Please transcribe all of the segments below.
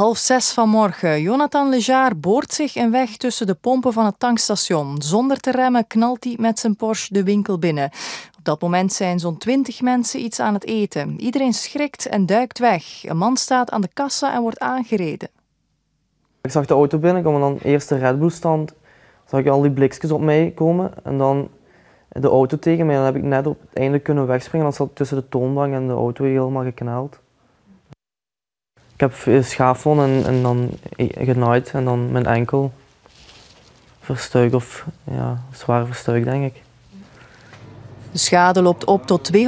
5:30 vanmorgen. Jonathan Lejar boort zich een weg tussen de pompen van het tankstation. Zonder te remmen knalt hij met zijn Porsche de winkel binnen. Op dat moment zijn zo'n 20 mensen iets aan het eten. Iedereen schrikt en duikt weg. Een man staat aan de kassa en wordt aangereden. Ik zag de auto binnenkomen en dan eerst de Red Bull stand. Zag ik al die blikjes op mij komen en dan de auto tegen mij. Dan heb ik net op het einde kunnen wegspringen. Dan zat tussen de toonbank en de auto helemaal gekneld. Ik heb schaafwond en dan genaaid en dan mijn enkel verstuikt of ja, zwaar verstuikt denk ik. De schade loopt op tot €250.000.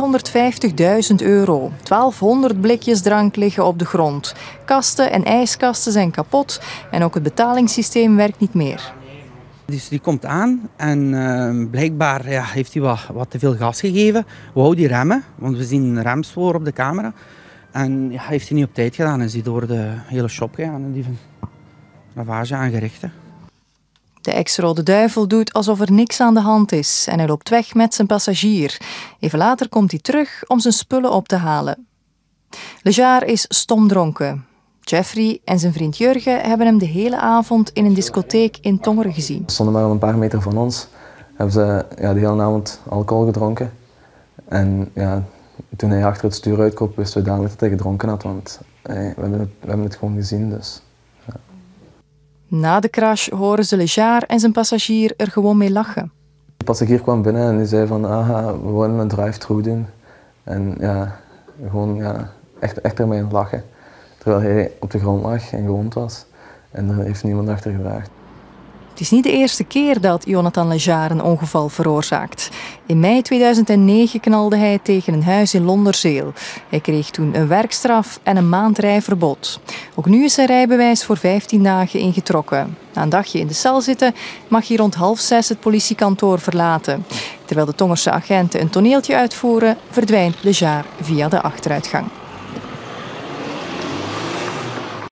1200 blikjes drank liggen op de grond. Kasten en ijskasten zijn kapot en ook het betalingssysteem werkt niet meer. Dus die komt aan en blijkbaar heeft hij wat te veel gas gegeven. We houden die remmen, want we zien een remspoor op de camera. En heeft hij niet op tijd gedaan en is hij door de hele shop gegaan en die heeft een ravage aangericht. Hè. De ex-Rode Duivel doet alsof er niks aan de hand is en hij loopt weg met zijn passagier. Even later komt hij terug om zijn spullen op te halen. Lejar is stomdronken. Jeffrey en zijn vriend Jurgen hebben hem de hele avond in een discotheek in Tongeren gezien. Ze stonden maar een paar meter van ons. Hebben ze de hele avond alcohol gedronken. En ja, toen hij achter het stuur uitkroop, wisten we dadelijk dat hij gedronken had, want we hebben het gewoon gezien. Dus, ja. Na de crash horen ze Lejar en zijn passagier er gewoon mee lachen. De passagier kwam binnen en die zei van, we willen een drive-thru doen. En ja, gewoon echt ermee aan het lachen. Terwijl hij op de grond lag en gewond was. En er heeft niemand achter gevraagd. Het is niet de eerste keer dat Jonathan Lejar een ongeval veroorzaakt. In mei 2009 knalde hij tegen een huis in Londerzeel. Hij kreeg toen een werkstraf en een maand rijverbod. Ook nu is zijn rijbewijs voor 15 dagen ingetrokken. Na een dagje in de cel zitten mag hij rond 5:30 het politiekantoor verlaten. Terwijl de Tongerse agenten een toneeltje uitvoeren, verdwijnt Lejar via de achteruitgang.